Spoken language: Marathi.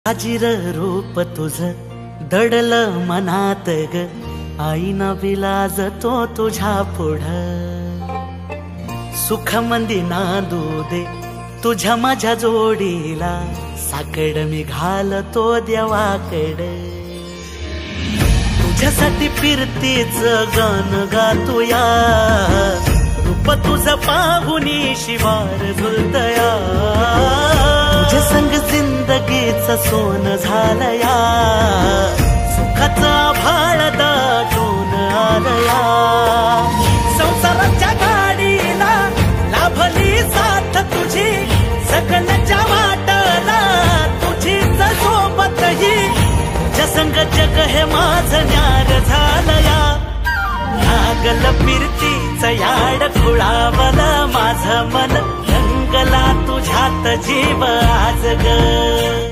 आजीर रूप तुझ दडल मनात ग, आईना विलाज तो तुझ्या पुढ। सुख मंदी नांदू दे तुझ्या माझ्या जोडीला, साकड मी घालतो देवाकड। तुझ्यासाठी फिरतीच गान गातोया, रूप तुझ पाहुनी शिवार झुलतया। तुझ्या संग जिंदगीच सोन झालया, सुखाचा भाळ दाटून आलया। संसाराच्या गाडीला लाभली साथ तुझी, सगळ्याच्या वाटला तुझीच सोबत ही। तुझ्या संग जग हे माझं न्यार झालया, लागल फिरतीच याड खुळावलं माझं मन। रंगला तुझ्यात जीव आज ग।